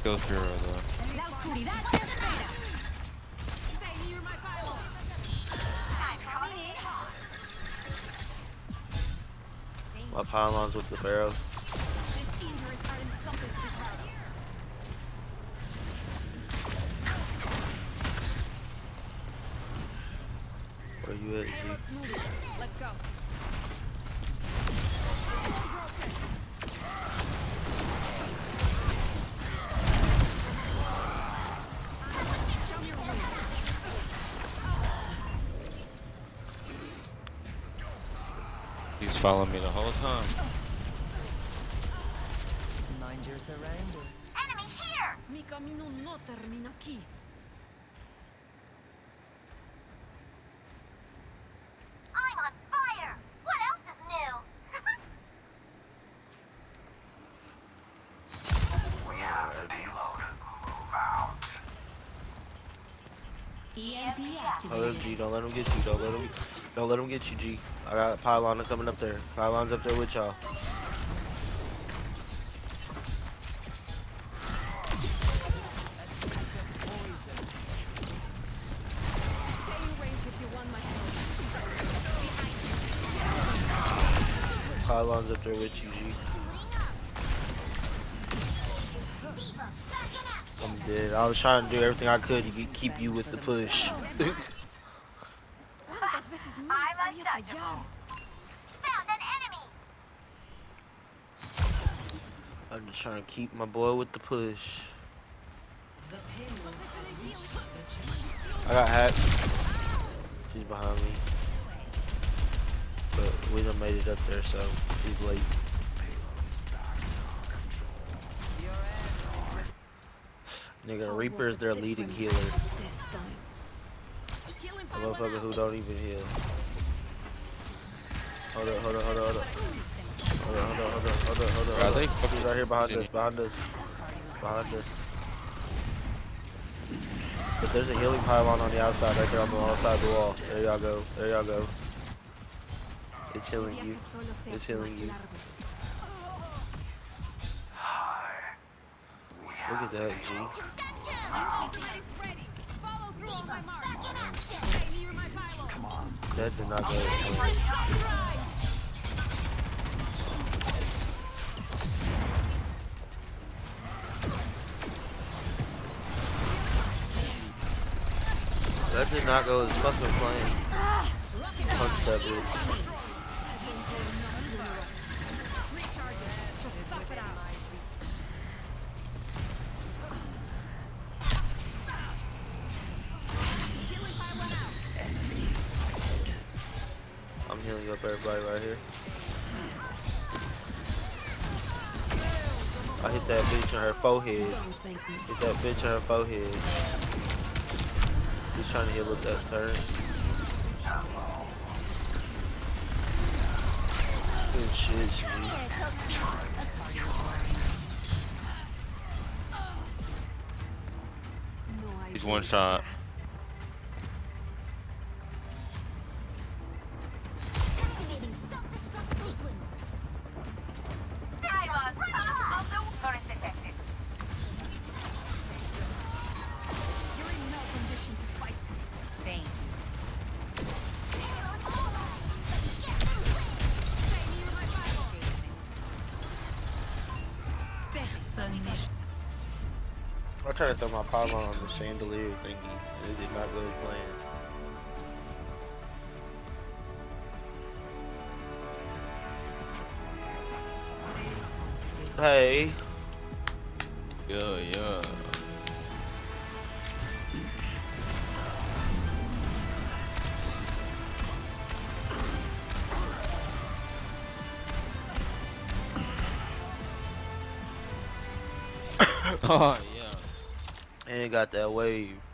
Kill Hero though. La oscuridad te espera. Stay near my pylon. My pylons with the barrels. These injuries aren't something to be proud of. Where you at, G? Payload's moving. Let's go. He's following me the whole time. Mind your surroundings. Enemy here! Mi camino no termina aquí. I'm on fire! What else is new? We have a payload. Move out. EMP Oh, G, don't let him get you. Don't let him get you, G. I got a pylon coming up there. Pylon's up there with y'all. Stay in range if you want my help. Pylon's up there with you, G. Diva, back in action! I'm dead. I was trying to do everything I could to keep you with the push. ¿Cuántas veces más voy a fallar? Found an enemy! I'm just trying to keep my boy with the push. I got hacked. She's behind me. But we done made it up there, so he's late. Nigga, Reaper is their leading healer. This time. Healing A motherfucker who don't even heal. Hold up. Hold up. Bro, they He's fucking right here behind using us, it. behind us. But there's a healing pylon on the outside, right there on the outside of the wall. There y'all go. It's healing you. It's healing you. Look at that, G. Ready. Follow through on my mark. Back in action! Stay near my pylon. Come on. That did not go. That did not go as fucking planned. Punch that bitch. Just suck it out. Healing pylon out. I'm healing up everybody right here. I hit that bitch on her forehead. Hit that bitch on her forehead. He's trying to heal with that turn. Good shit, G. He's one shot. Activating self-destruct sequence! Pylon! Current detected. You're in no condition to fight. Thank you. Stay near my pylon. Personne n'est... I tried to throw my pylon on the chandelier thingy. It did not go as planned. Hey. Yeah. Oh yeah. And it got that wave.